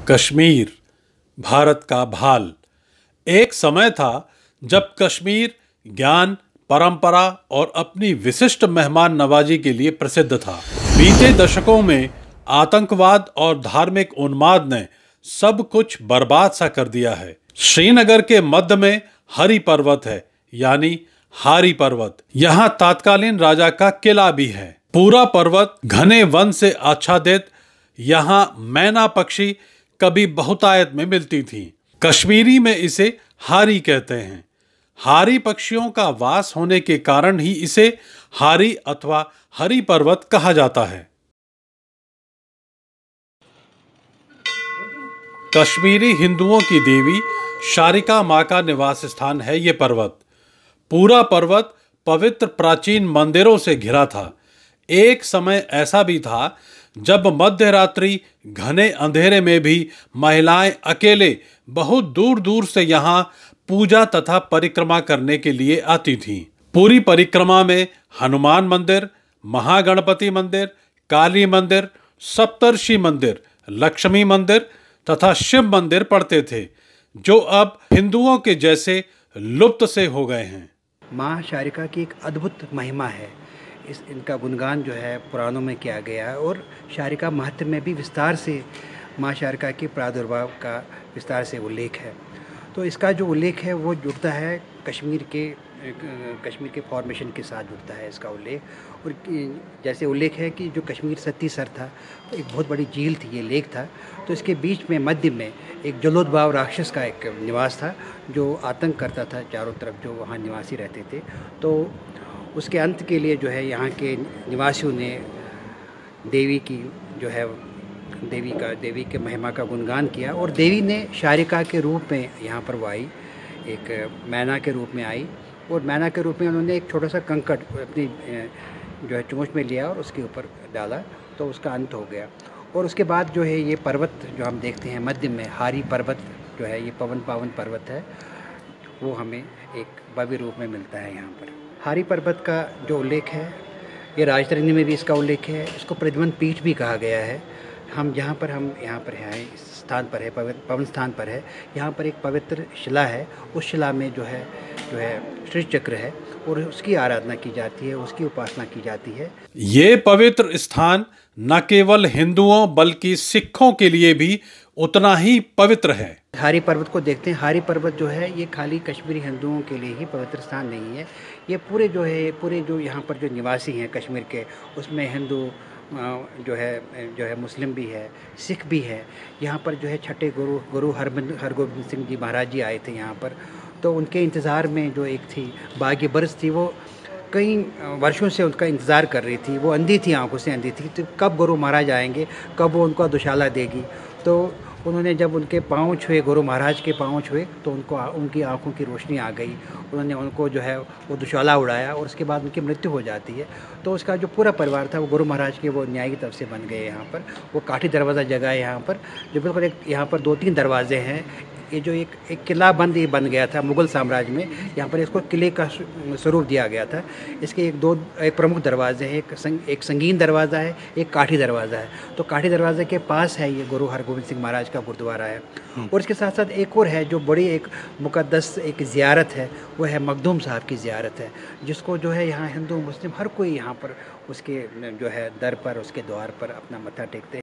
कश्मीर, भारत का भाल। एक समय था जब कश्मीर ज्ञान, परंपरा और अपनी विशिष्ट मेहमान नवाजी के लिए प्रसिद्ध था। बीते दशकों में आतंकवाद और धार्मिक उन्माद ने सब कुछ बर्बाद सा कर दिया है। श्रीनगर के मध्य में हरी पर्वत है, यानी हारी पर्वत। यहाँ तत्कालीन राजा का किला भी है। पूरा पर्वत घने वन से आच्छादित। यहाँ मैना पक्षी कभी बहुतायत में मिलती थी। कश्मीरी में इसे हारी कहते हैं। हारी पक्षियों का वास होने के कारण ही इसे हारी अथवा हरी पर्वत कहा जाता है। कश्मीरी हिंदुओं की देवी शारिका मां का निवास स्थान है ये पर्वत। पूरा पर्वत पवित्र प्राचीन मंदिरों से घिरा था। एक समय ऐसा भी था जब मध्य रात्रि घने अंधेरे में भी महिलाएं अकेले बहुत दूर दूर से यहाँ पूजा तथा परिक्रमा करने के लिए आती थीं। पूरी परिक्रमा में हनुमान मंदिर, महागणपति मंदिर, काली मंदिर, सप्तर्षि मंदिर, लक्ष्मी मंदिर तथा शिव मंदिर पड़ते थे, जो अब हिंदुओं के जैसे लुप्त से हो गए हैं। माँ शारिका की एक अद्भुत महिमा है। इनका गुणगान जो है पुराणों में किया गया है और शारिका महत्व में भी विस्तार से माँ शारिका के प्रादुर्भाव का विस्तार से उल्लेख है। तो इसका जो उल्लेख है वो जुड़ता है कश्मीर के फॉर्मेशन के साथ जुड़ता है इसका उल्लेख। और जैसे उल्लेख है कि जो कश्मीर सत्तीसर था, एक बहुत बड़ी झील थी, ये लेक था, तो इसके बीच में मध्य में एक जलोद्भाव राक्षस का एक निवास था जो आतंक करता था चारों तरफ, जो वहाँ निवासी रहते थे। तो उसके अंत के लिए जो है यहाँ के निवासियों ने देवी की जो है देवी के महिमा का गुणगान किया और देवी ने शारिका के रूप में यहाँ पर वो आई, एक मैना के रूप में आई। और मैना के रूप में उन्होंने एक छोटा सा कंकड़ अपनी जो है चोंच में लिया और उसके ऊपर डाला, तो उसका अंत हो गया। और उसके बाद जो है ये पर्वत जो हम देखते हैं मध्य में, हारी पर्वत जो है, ये पवन पावन पर्वत है, वो हमें एक भव्य रूप में मिलता है यहाँ पर। हारी पर्वत का जो उल्लेख है, ये राजतरंगी में भी इसका उल्लेख है। इसको प्रद्युम्न पीठ भी कहा गया है। हम यहाँ पर हैं, इस स्थान पर है, पवन स्थान पर है। यहाँ पर एक पवित्र शिला है। उस शिला में जो है श्री चक्र है और उसकी आराधना की जाती है, उसकी उपासना की जाती है। ये पवित्र स्थान न केवल हिंदुओं बल्कि सिखों के लिए भी उतना ही पवित्र है। हारी पर्वत को देखते हैं। हारी पर्वत जो है ये खाली कश्मीरी हिंदुओं के लिए ही पवित्र स्थान नहीं है। ये पूरे जो यहाँ पर जो निवासी हैं कश्मीर के, उसमें हिंदू जो है मुस्लिम भी है, सिख भी है। यहाँ पर जो है छठे गुरु हरगोबिंद सिंह जी महाराज जी आए थे यहाँ पर। तो उनके इंतज़ार में जो एक थी बागी बरस थी, वो कई वर्षों से उनका इंतज़ार कर रही थी। वो अंधी थी, आंखों से अंधी थी, तो कब गुरु महाराज आएंगे, कब वो उनको दुशाला देगी। तो उन्होंने जब उनके पाँव छुए, गुरु महाराज के पाँव छुए, तो उनकी आंखों की रोशनी आ गई। उन्होंने उनको जो है वो दुशाला उड़ाया और उसके बाद उनकी मृत्यु हो जाती है। तो उसका जो पूरा परिवार था वो गुरु महाराज के वो न्याय की तरफ से बन गए यहाँ पर। वो काठी दरवाज़ा जगह है यहाँ पर, जो बिल्कुल एक यहाँ पर 2-3 दरवाजे हैं। ये जो एक किला बंद ये बन गया था मुग़ल साम्राज्य में, यहाँ पर इसको किले का स्वरूप दिया गया था। इसके एक प्रमुख दरवाजे हैं, एक संगीन दरवाज़ा है, एक काठी दरवाज़ा है। तो काठी दरवाजे के पास है ये गुरु हरगोबिंद सिंह महाराज का गुरुद्वारा है। और इसके साथ साथ एक और है जो बड़ी एक मुक़द्दस एक ज़ियारत है, वो है मखदूम साहब की ज़ियारत है, जिसको जो है यहाँ हिंदू मुस्लिम हर कोई यहाँ पर उसके जो है दर पर, उसके द्वार पर अपना मत्था टेकते हैं।